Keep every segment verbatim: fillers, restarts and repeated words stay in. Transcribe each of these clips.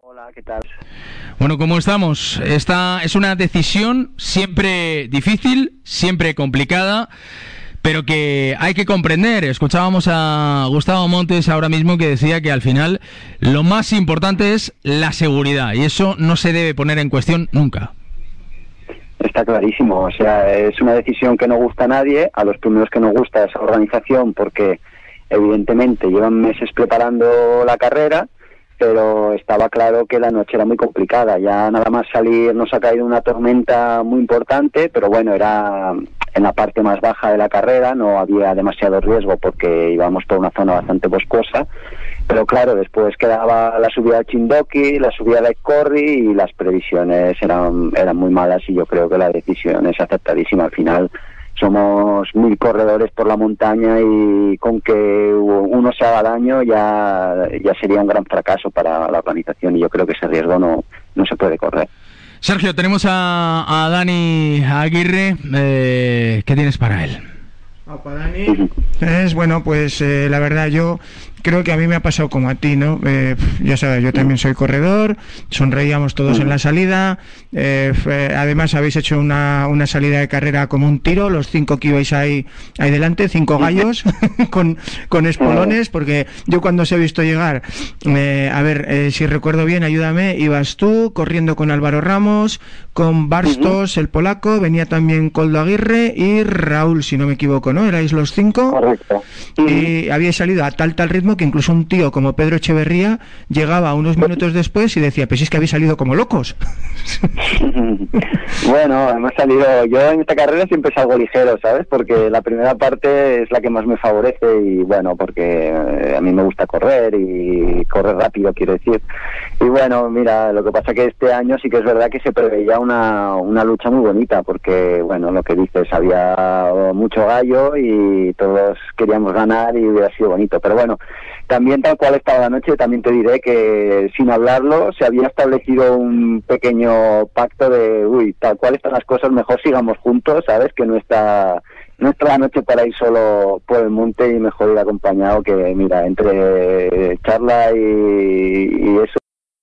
Hola, ¿qué tal? Bueno, ¿cómo estamos? Esta es una decisión siempre difícil, siempre complicada, pero que hay que comprender. Escuchábamos a Gustavo Montes ahora mismo que decía que al final lo más importante es la seguridad y eso no se debe poner en cuestión nunca. Está clarísimo, o sea, es una decisión que no gusta a nadie, a los primeros que no gusta esa organización porque evidentemente llevan meses preparando la carrera, pero estaba claro que la noche era muy complicada. Ya nada más salir nos ha caído una tormenta muy importante, pero bueno, era en la parte más baja de la carrera, no había demasiado riesgo porque íbamos por una zona bastante boscosa, pero claro, después quedaba la subida al Chindoki, la subida al Aizkorri y las previsiones eran, eran muy malas y yo creo que la decisión es acertadísima. Al final somos mil corredores por la montaña y con que uno se haga daño ya, ya sería un gran fracaso para la organización y yo creo que ese riesgo no, no se puede correr. Sergio, tenemos a, a Dani Aguirre. Eh, ¿Qué tienes para él? Ah, para Dani es, bueno, pues eh, la verdad yo creo que a mí me ha pasado como a ti, ¿no? Eh, ya sabes, yo también soy corredor, sonreíamos todos en la salida, eh, fue, además habéis hecho una, una salida de carrera como un tiro, los cinco que ibais ahí, ahí delante, cinco gallos con, con espolones, porque yo cuando os he visto llegar, eh, a ver, eh, si recuerdo bien, ayúdame, ibas tú corriendo con Álvaro Ramos, con Barstos, el polaco, venía también Koldo Aguirre y Raúl, si no me equivoco, ¿no? Erais los cinco. Correcto. Y habíais salido a tal tal ritmo que incluso un tío como Pedro Echeverría llegaba unos minutos después y decía, pues es que habéis salido como locos. Bueno, hemos salido, yo en esta carrera siempre salgo ligero, ¿sabes? Porque la primera parte es la que más me favorece y bueno, porque a mí me gusta correr y correr rápido, quiero decir. Y bueno, mira, lo que pasa que este año sí que es verdad que se preveía una, una lucha muy bonita porque, bueno, lo que dices, había mucho gallo y todos queríamos ganar y hubiera sido bonito, pero bueno, también tal cual estaba la noche, también te diré que sin hablarlo se había establecido un pequeño pacto de, uy, tal cual están las cosas, mejor sigamos juntos, ¿sabes? Que no está, no está la noche para ir solo por el monte y mejor ir acompañado que, mira, entre charla y, y eso,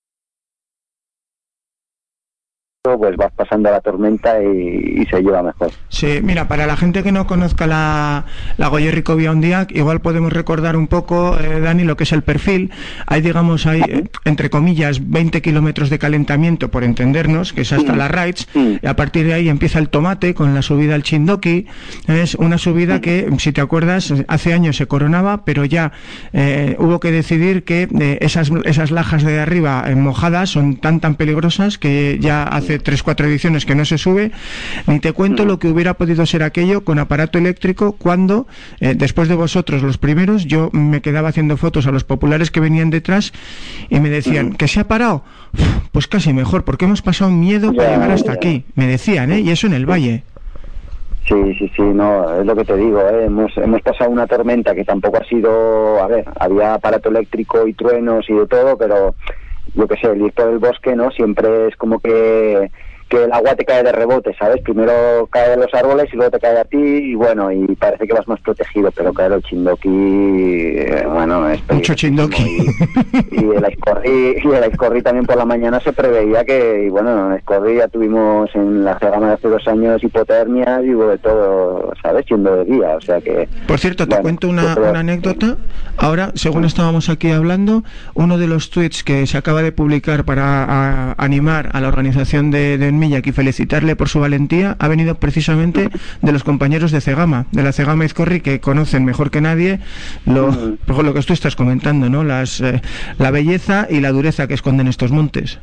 pues vas pasando la tormenta y, y se lleva mejor. Sí, mira, para la gente que no conozca la, la Goierriko Bioundiak, igual podemos recordar un poco, eh, Dani, lo que es el perfil. Hay, digamos, hay, eh, entre comillas, veinte kilómetros de calentamiento, por entendernos, que es hasta mm. la Raids, mm. y a partir de ahí empieza el tomate con la subida al Chindoki. Es una subida mm. que, si te acuerdas, hace años se coronaba, pero ya eh, hubo que decidir que eh, esas, esas lajas de arriba eh, mojadas son tan tan peligrosas que ya hace tres, cuatro ediciones que no se sube. Ni te cuento lo que hubiera podido ser aquello con aparato eléctrico cuando, eh, después de vosotros los primeros, yo me quedaba haciendo fotos a los populares que venían detrás y me decían, ¿que se ha parado? Uf, pues casi mejor, porque hemos pasado miedo para llegar hasta aquí. Me decían, ¿eh? Y eso en el valle. Sí, sí, sí, no, es lo que te digo, ¿eh? hemos, hemos pasado una tormenta que tampoco ha sido, a ver, había aparato eléctrico y truenos y de todo, pero yo qué sé, el ir por el bosque, ¿no? Siempre es como que, que el agua te cae de rebote, ¿sabes? Primero cae de los árboles y luego te cae a ti y bueno, y parece que vas más protegido, pero claro, el Chindoki, eh, bueno, es mucho Chindoki. Y, y el Aizkorri, y el Aizkorri también por la mañana se preveía que, y bueno, en el Aizkorri ya tuvimos en la Cegama de hace dos años hipotermias y hubo de todo, ¿sabes? Siendo de día, o sea que... Por cierto, te bueno, cuento una, una anécdota. Ahora, según estábamos aquí hablando, uno de los tweets que se acaba de publicar para a, animar a la organización de, de Enmillac y felicitarle por su valentía ha venido precisamente de los compañeros de Cegama, de la Cegama Aizkorri, que conocen mejor que nadie lo, uh-huh. lo que tú estás comentando, ¿no? Las, eh, la belleza y la dureza que esconden estos montes.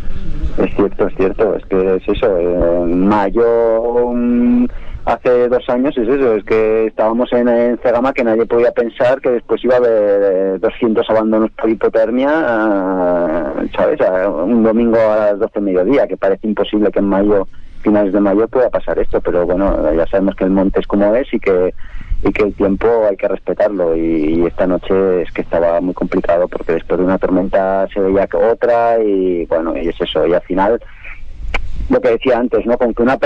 Es cierto, es cierto, es que es eso, en mayo... Um... hace dos años es eso, es que estábamos en, en Cegama que nadie podía pensar que después iba a haber doscientos abandonos por hipotermia, uh, ¿sabes? Un domingo a las doce de mediodía, que parece imposible que en mayo, finales de mayo pueda pasar esto, pero bueno, ya sabemos que el monte es como es y que y que el tiempo hay que respetarlo y, y esta noche es que estaba muy complicado porque después de una tormenta se veía que otra y bueno, y es eso, y al final lo que decía antes, ¿no? Con que una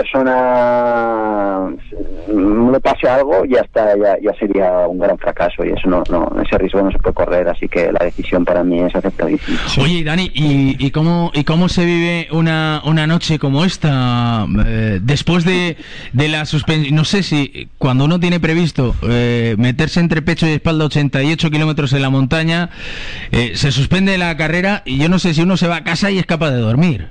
persona le pase algo, ya está, ya, ya sería un gran fracaso, y eso no, no, ese riesgo no se puede correr, así que la decisión para mí es aceptadísima. Oye, Dani, ¿y, y cómo y cómo se vive una, una noche como esta eh, después de, de la suspensión? No sé si cuando uno tiene previsto eh, meterse entre pecho y espalda ochenta y ocho kilómetros en la montaña, eh, se suspende la carrera y yo no sé si uno se va a casa y es capaz de dormir.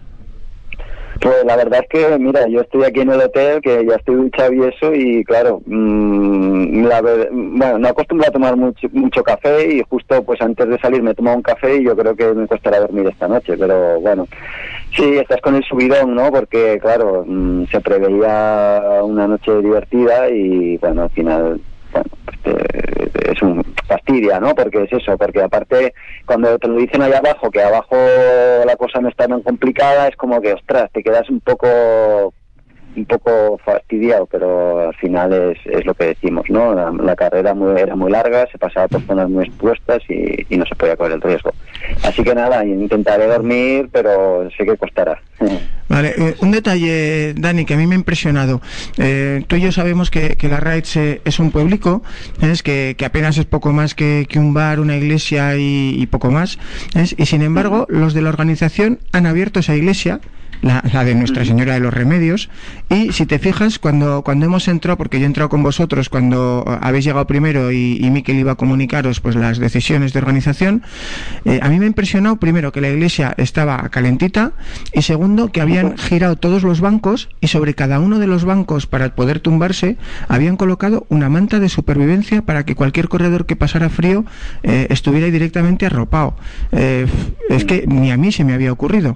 Pues la verdad es que, mira, yo estoy aquí en el hotel, que ya estoy duchado y eso, y claro, mmm, la ver, bueno, no acostumbro a tomar mucho, mucho café, y justo pues antes de salir me he tomado un café y yo creo que me costará dormir esta noche, pero bueno, sí, estás con el subidón, ¿no? Porque claro, mmm, se preveía una noche divertida y bueno, al final, bueno, pues te, es un fastidia, ¿no? Porque es eso, porque aparte cuando te lo dicen allá abajo, que abajo la cosa no está tan complicada, es como que, ostras, te quedas un poco un poco fastidiado, pero al final es, es lo que decimos, ¿no? La, la carrera muy, era muy larga, se pasaba por zonas muy expuestas y, y no se podía correr el riesgo. Así que nada, intentaré dormir, pero sé que costará. Vale, eh, un detalle, Dani, que a mí me ha impresionado. Eh, tú y yo sabemos que, que la Raids eh, es un pueblico, es que, que apenas es poco más que, que un bar, una iglesia y, y poco más, ¿es? Y sin embargo, los de la organización han abierto esa iglesia, La, la de Nuestra Señora de los Remedios, y si te fijas, cuando cuando hemos entrado, porque yo he entrado con vosotros cuando habéis llegado primero y, y Miquel iba a comunicaros pues las decisiones de organización, eh, a mí me ha impresionado primero que la iglesia estaba calentita, y segundo que habían girado todos los bancos, y sobre cada uno de los bancos, para poder tumbarse, habían colocado una manta de supervivencia para que cualquier corredor que pasara frío eh, estuviera ahí directamente arropado. Eh, es que ni a mí se me había ocurrido.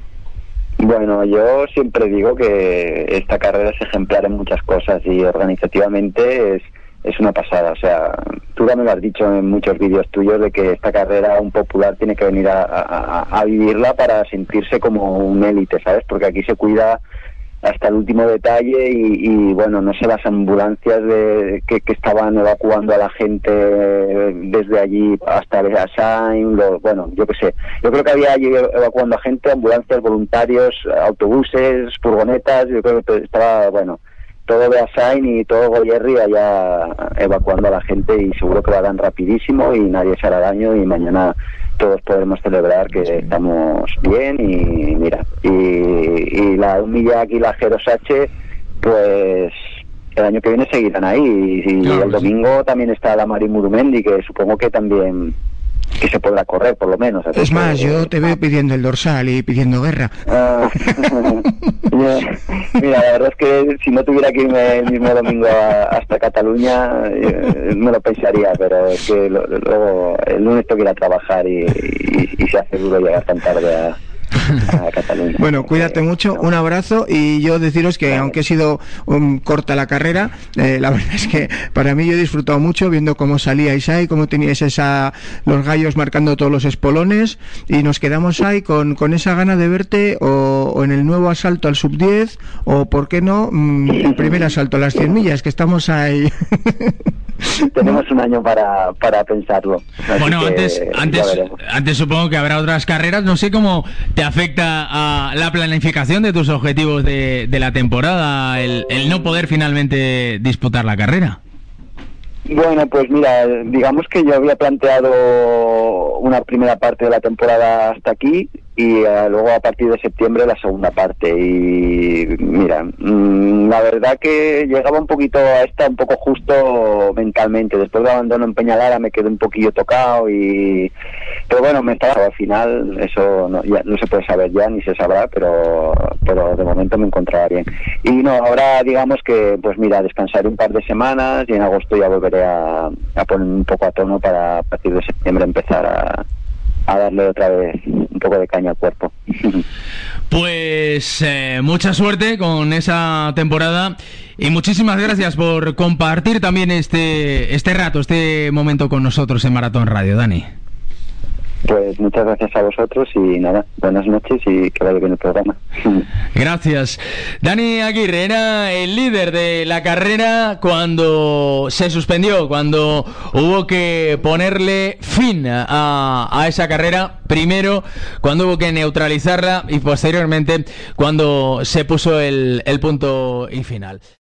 Bueno, yo siempre digo que esta carrera es ejemplar en muchas cosas y organizativamente es, es una pasada. O sea, tú ya me lo has dicho en muchos vídeos tuyos de que esta carrera un popular tiene que venir a, a, a vivirla para sentirse como un élite, ¿sabes? Porque aquí se cuida hasta el último detalle y, y bueno, no sé, las ambulancias de, que, que estaban evacuando a la gente desde allí hasta Beasain, lo, bueno, yo qué sé, yo creo que había allí evacuando a gente, ambulancias, voluntarios, autobuses, furgonetas, yo creo que estaba, bueno, todo Beasain y todo Goierri allá evacuando a la gente, y seguro que lo harán rapidísimo y nadie se hará daño, y mañana todos podremos celebrar que estamos bien. Y mira, y, y la Umilak y la Gerosache, pues el año que viene seguirán ahí, y, y claro, el domingo sí. También está la Mari Murumendi, que supongo que también que se podrá correr, por lo menos. Es más, que, yo te veo pidiendo el dorsal y pidiendo guerra. Uh, mira, la verdad es que si no tuviera que irme el mismo domingo a, hasta Cataluña, eh, me lo pensaría, pero es que lo, luego el lunes tengo que ir a trabajar y, y, y se hace duro llegar tan tarde a... a Cataluña. Bueno, cuídate mucho, un abrazo, y yo deciros que aunque ha sido um, corta la carrera, eh, la verdad es que para mí yo he disfrutado mucho viendo cómo salíais ahí, cómo teníais esa, los gallos marcando todos los espolones, y nos quedamos ahí con, con esa gana de verte o, o en el nuevo asalto al sub diez, o por qué no mm, el primer asalto a las cien millas, que estamos ahí. Tenemos un año para, para pensarlo. Bueno, antes, antes, antes supongo que habrá otras carreras. No sé cómo te afecta a la planificación de tus objetivos de, de la temporada el, el no poder finalmente disputar la carrera. Bueno, pues mira, digamos que yo había planteado una primera parte de la temporada hasta aquí, y uh, luego a partir de septiembre la segunda parte, y mira, mmm, la verdad que llegaba un poquito a esta un poco justo mentalmente. Después del abandono en Peñalara me quedé un poquillo tocado, y pero bueno, me estaba al final, eso no, ya no se puede saber ya, ni se sabrá, pero pero de momento me encontraba bien. Y no, ahora digamos que pues mira, descansaré un par de semanas y en agosto ya volveré a, a poner un poco a tono para a partir de septiembre empezar a a darle otra vez un poco de caña al cuerpo. Pues eh, mucha suerte con esa temporada, y muchísimas gracias por compartir también este este rato, este momento con nosotros en Maratón Radio, Dani. Pues muchas gracias a vosotros y nada, buenas noches y que vaya bien el programa. Gracias. Dani Aguirre era el líder de la carrera cuando se suspendió, cuando hubo que ponerle fin a, a esa carrera. Primero, cuando hubo que neutralizarla y posteriormente cuando se puso el, el punto y final.